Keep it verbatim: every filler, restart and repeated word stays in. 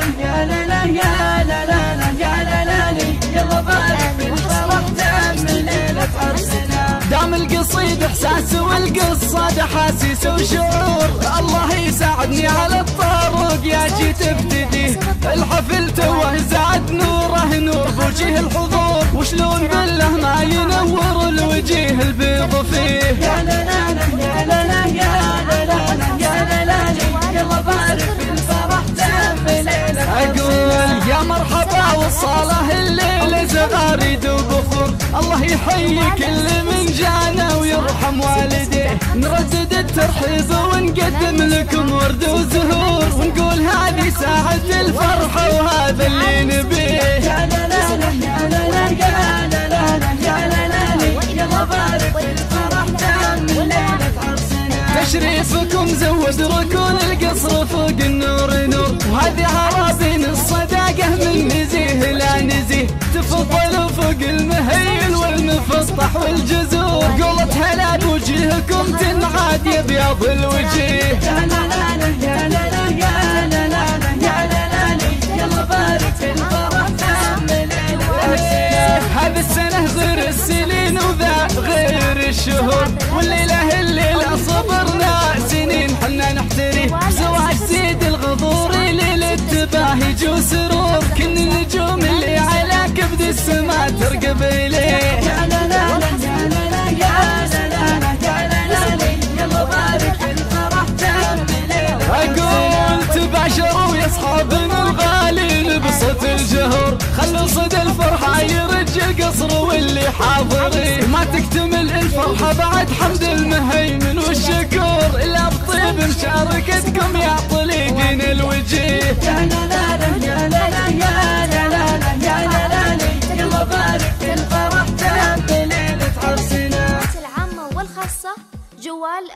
يا لا لا يا لا لا لا يا لا لا لي يلا بارك في الفرح تم ليلة عرسنا. دام القصيد احساس والقصة احاسيس وشعور، الله يساعدني على الطرق يا جيت تبتدي الحفل توه زاد نوره نور بوجه الحضور، وشلون بالله ما ينور الوجيه البيض فيه. يا لا لا لا يا لا لا يا لا لا لا يا لا لا لي يلا بارك في الفرح تم ليلة أقول يا مرحبا والصلاة الليلة زغاريد وبخور، الله يحيي كل من جانا ويرحم والديه، نردد الترحيب ونقدم لكم ورد وزهور، ونقول هذه ساعة الفرحة وهذا اللي نبيه. يا لا لا لا يا لا لا يا لا لا لا يا لا لا لي يلا بارك في الفرح تم ليلة عرسنا. تشريفكم زود ركون القصر فوق النور نور، وهذه عرابين الصداقة من نزيه لا نزيه، تفضلوا فوق المهيل والمفسطح والجزور، قولت هلا بوجهكم تنعاد يا بياض الوجيه. يا لا لا لا يا لا لا يا لا لا لا يا لا لا لي يلا بارك في الفرح تم ليلة عرسنا. هذه السنة غير السنين وذا غير الشهور، والليلة الليلة صبرنا سنين حنا نحتري، زواج سيد الغضوري ليلة تباهج وسرور، كل النجوم اللي على كبد السما ترقب إليه. يا لا لا لا يا لا لا يا لا لا لا يا لا لا لي يلا بارك في الفرح تم ليلة عرسنا. أقول تباشروا يا أصحابنا الغالي لبسة الجهور، خلوا صدى الفرحة يرج القصر واللي حاضرين، ما تكتمل الفرحة بعد حمد المهيمن والشكور، إلا بطيب مشاركتكم يا طليقين الوجيه. يا لا لا لا يا لا لا يا لا لا لا يا لا لا لي يلا بارك في الفرح تم ليلة عرسنا. العامة والخاصة جوال